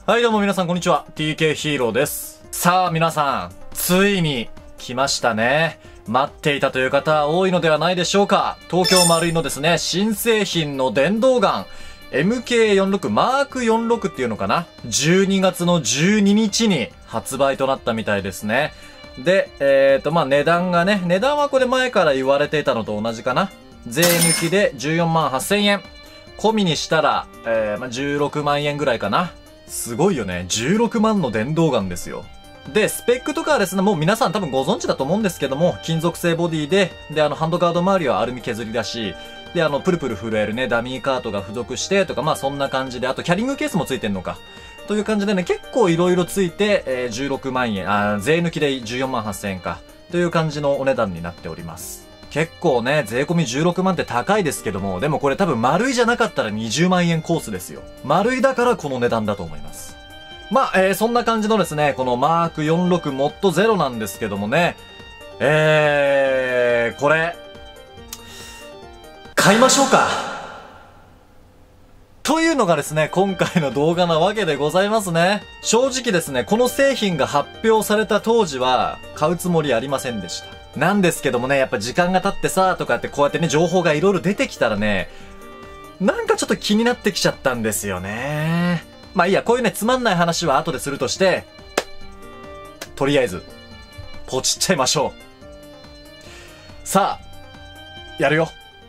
はいどうも皆さんこんにちは。TK ヒーローです。さあ皆さん、ついに来ましたね。待っていたという方多いのではないでしょうか。東京マルイのですね、新製品の電動ガン、MK46 マーク46っていうのかな ?12 月の12日に発売となったみたいですね。で、値段がね、値段はこれ前から言われていたのと同じかな。税抜きで14万8000円。込みにしたら、16万円ぐらいかな。すごいよね。16万の電動ガンですよ。で、スペックとかはですね、もう皆さん多分ご存知だと思うんですけども、金属製ボディで、ハンドガード周りはアルミ削りだし、で、プルプル震えるね、ダミーカートが付属してとか、まあそんな感じで、あとキャリングケースもついてんのか。という感じでね、結構色々ついて、16万円、税抜きで14万8000円か。という感じのお値段になっております。結構ね、税込み16万って高いですけども、でもこれ多分丸いじゃなかったら20万円コースですよ。丸いだからこの値段だと思います。まあ、そんな感じのですね、このマーク46モッド0なんですけどもね、これ、買いましょうか。というのがですね、今回の動画なわけでございますね。正直ですね、この製品が発表された当時は、買うつもりありませんでした。なんですけどもね、やっぱ時間が経ってさ、とかってこうやってね、情報がいろいろ出てきたらね、なんかちょっと気になってきちゃったんですよね。まあいいや、こういうね、つまんない話は後でするとして、とりあえず、ポチっちゃいましょう。さあ、やるよ。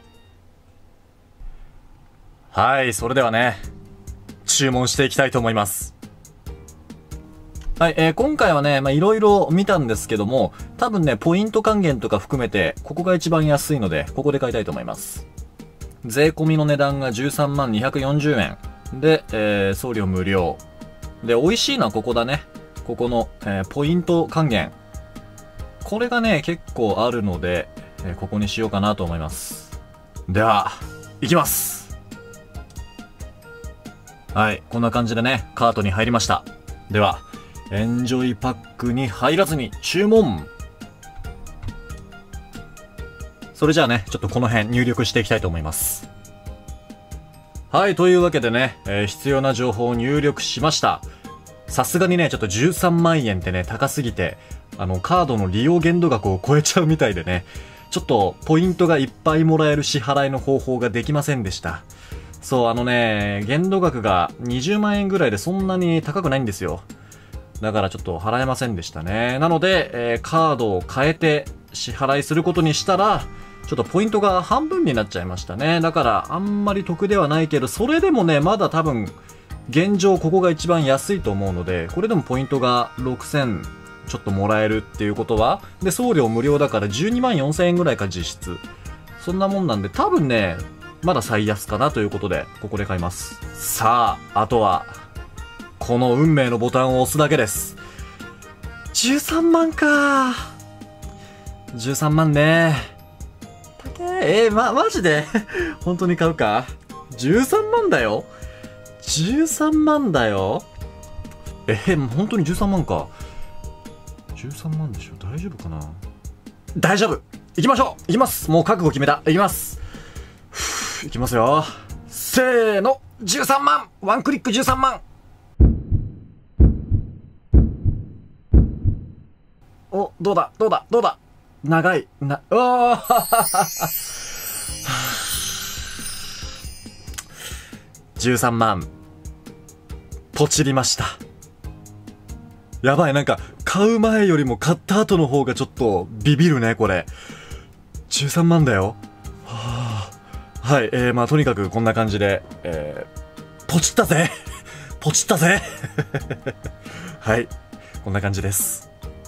はい、それではね、注文していきたいと思います。はい、今回はね、いろいろ見たんですけども、多分ね、ポイント還元とか含めて、ここが一番安いので、ここで買いたいと思います。税込みの値段が13万240円。で、送料無料。で、美味しいのはここだね。ここの、ポイント還元。これがね、結構あるので、ここにしようかなと思います。では、いきます。はい、こんな感じでね、カートに入りました。では、エンジョイパックに入らずに注文。それじゃあね、ちょっとこの辺入力していきたいと思います。はい、というわけでね、必要な情報を入力しました。さすがにね、ちょっと13万円ってね、高すぎて、カードの利用限度額を超えちゃうみたいでね、ちょっとポイントがいっぱいもらえる支払いの方法ができませんでした。そう、限度額が20万円ぐらいでそんなに高くないんですよ。だからちょっと払えませんでしたね。なので、カードを変えて支払いすることにしたら、ちょっとポイントが半分になっちゃいましたね。だからあんまり得ではないけど、それでもね、まだ多分、現状ここが一番安いと思うので、これでもポイントが6000ちょっともらえるっていうことは、で、送料無料だから12万4000円ぐらいか実質。そんなもんなんで、多分ね、まだ最安かなということで、ここで買います。さあ、あとは、この運命のボタンを押すだけです。13万か。13万ね。高え。マジで本当に買うか ?13 万だよ。13万だよ。本当に13万か。13万でしょ。大丈夫かな。大丈夫。行きましょう。行きます。もう覚悟決めた。行きます。行きますよ。せーの。13万。ワンクリック13万。お、どうだ長い。13万。ポチりました。やばい、なんか、買う前よりも買った後の方がちょっとビビるね、これ。13万だよ。はい、とにかくこんな感じで、ポチったぜポチったぜはい、こんな感じです。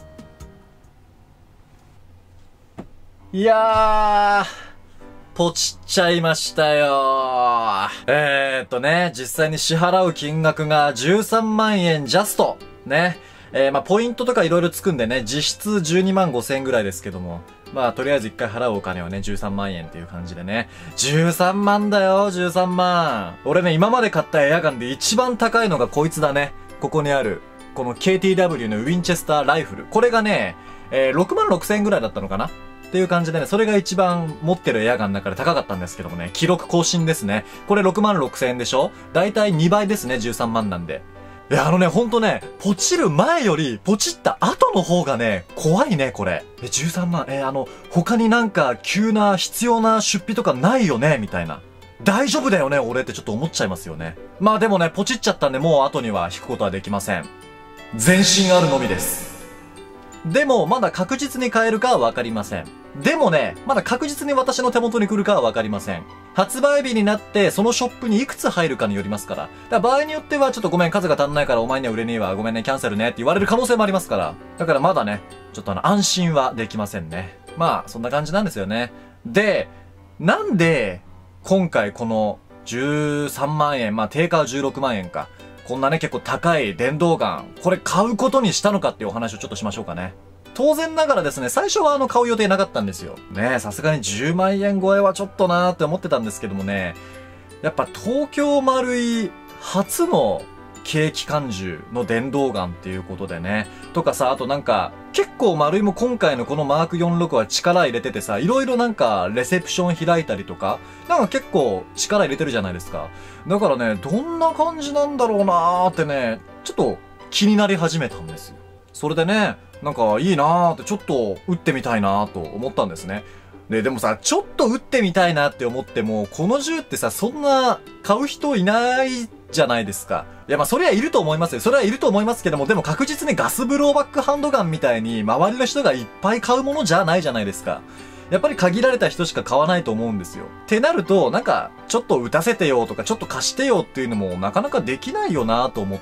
いやー、ポチっちゃいましたよー。実際に支払う金額が13万円ジャスト。ね。ポイントとかいろいろつくんでね、実質12万5千円ぐらいですけども。とりあえず一回払うお金はね、13万円っていう感じでね。13万だよ、13万。俺ね、今まで買ったエアガンで一番高いのがこいつだね。ここにある、この KTW のウィンチェスターライフル。これがね、6万6千円ぐらいだったのかなっていう感じでね、それが一番持ってるエアガンの中で高かったんですけどもね、記録更新ですね。これ6万6千円でしょ？だいたい2倍ですね、13万なんで。 いや、ほんとね、ポチる前より、ポチった後の方がね、怖いね、これ。13万、他になんか、急な必要な出費とかないよね、みたいな。大丈夫だよね、俺ってちょっと思っちゃいますよね。まあでもね、ポチっちゃったんで、もう後には引くことはできません。前進あるのみです。でも、まだ確実に買えるかはわかりません。でもね、まだ確実に私の手元に来るかはわかりません。発売日になって、そのショップにいくつ入るかによりますから。だから場合によっては、ちょっとごめん、数が足んないからお前には売れねえわ。ごめんね、キャンセルねって言われる可能性もありますから。だからまだね、ちょっと安心はできませんね。まあ、そんな感じなんですよね。で、なんで、今回この13万円、まあ定価は16万円か。こんなね、結構高い電動ガン、これ買うことにしたのかっていうお話をちょっとしましょうかね。当然ながらですね、最初は買う予定なかったんですよ。ねえ、さすがに10万円超えはちょっとなーって思ってたんですけどもね、やっぱ東京丸井初の軽機関銃の電動ガンっていうことでね。とかさ、あとなんか、結構丸井も今回のこのマーク46は力入れててさ、いろいろなんかレセプション開いたりとか、なんか結構力入れてるじゃないですか。だからね、どんな感じなんだろうなーってね、ちょっと気になり始めたんですよ。それでね、なんかいいなーってちょっと撃ってみたいなーと思ったんですね。でもさ、ちょっと撃ってみたいなって思っても、この銃ってさ、そんな買う人いないじゃないですか。いや、まあ、それはいると思いますよ。それはいると思いますけども、でも確実にガスブローバックハンドガンみたいに、周りの人がいっぱい買うものじゃないじゃないですか。やっぱり限られた人しか買わないと思うんですよ。ってなると、なんか、ちょっと撃たせてよとか、ちょっと貸してよっていうのもなかなかできないよなと思って。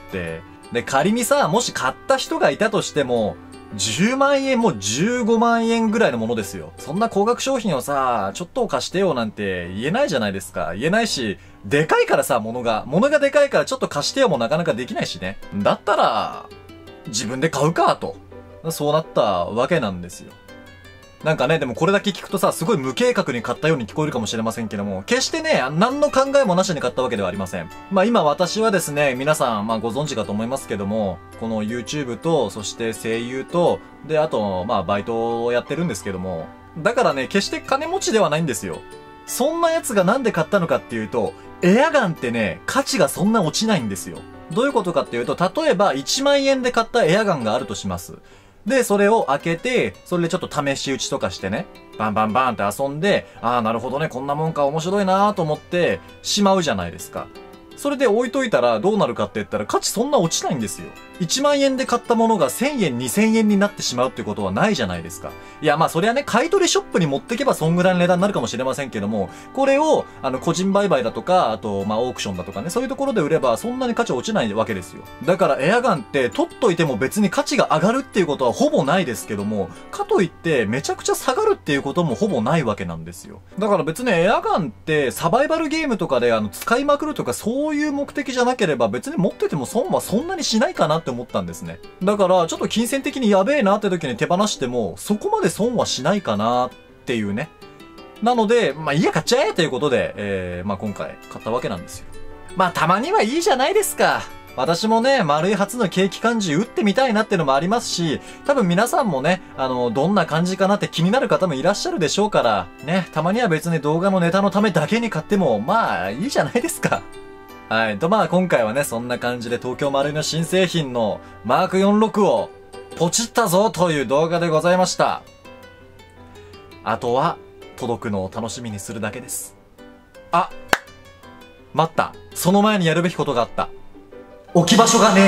で、仮にさ、もし買った人がいたとしても、10万円も15万円ぐらいのものですよ。そんな高額商品をさ、ちょっと貸してよなんて言えないじゃないですか。言えないし、でかいからさ、物がでかいからちょっと貸してよもなかなかできないしね。だったら、自分で買うか、と。そうなったわけなんですよ。なんかね、でもこれだけ聞くとさ、すごい無計画に買ったように聞こえるかもしれませんけども、決してね、何の考えもなしに買ったわけではありません。まあ今私はですね、皆さん、まあご存知かと思いますけども、この YouTube と、そして声優と、で、あと、まあバイトをやってるんですけども、だからね、決して金持ちではないんですよ。そんなやつがなんで買ったのかっていうと、エアガンってね、価値がそんな落ちないんですよ。どういうことかっていうと、例えば1万円で買ったエアガンがあるとします。で、それを開けて、それでちょっと試し撃ちとかしてね、バンバンバンって遊んで、ああ、なるほどね、こんなもんか面白いなーと思って、しまうじゃないですか。それで置いといたらどうなるかって言ったら価値そんな落ちないんですよ。1万円で買ったものが1000円、2000円になってしまうってことはないじゃないですか。いや、まあそれはね、買い取りショップに持ってけばそんぐらいの値段になるかもしれませんけども、これを、個人売買だとか、あと、まあオークションだとかね、そういうところで売ればそんなに価値落ちないわけですよ。だからエアガンって取っといても別に価値が上がるっていうことはほぼないですけども、かといってめちゃくちゃ下がるっていうこともほぼないわけなんですよ。だから別にエアガンってサバイバルゲームとかで使いまくるとかそういう目的じゃなければ別に持ってても損はそんなにしないかなって思ったんですね。だからちょっと金銭的にやべえなって時に手放してもそこまで損はしないかなっていうね。なので、まあいいや買っちゃえということで、まあ今回買ったわけなんですよ。まあたまにはいいじゃないですか。私もね、丸い初の軽機関銃撃ってみたいなっていうのもありますし、多分皆さんもね、どんな感じかなって気になる方もいらっしゃるでしょうから、ね、たまには別に動画のネタのためだけに買っても、まあいいじゃないですか。はい。と、まあ今回はね、そんな感じで東京丸いの新製品のマーク46をポチったぞという動画でございました。あとは、届くのを楽しみにするだけです。あ、待った。その前にやるべきことがあった。置き場所がね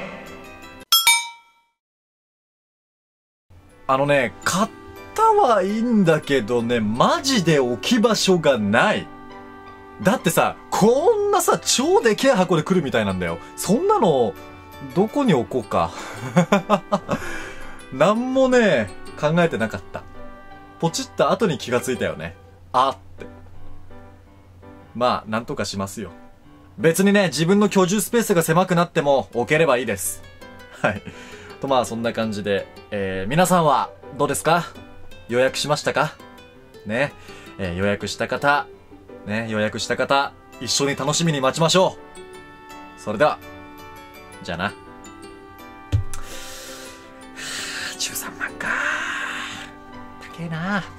え。買ったはいいんだけどね、マジで置き場所がない。だってさ、こんなさ、超でけえ箱で来るみたいなんだよ。そんなの、どこに置こうか。なんもね、考えてなかった。ポチった後に気がついたよね。あって。まあ、なんとかしますよ。別にね、自分の居住スペースが狭くなっても置ければいいです。はい。とまあ、そんな感じで、皆さんはどうですか？予約しましたか？ね。予約した方、一緒に楽しみに待ちましょう。それでは、じゃあな。13万か。高えな。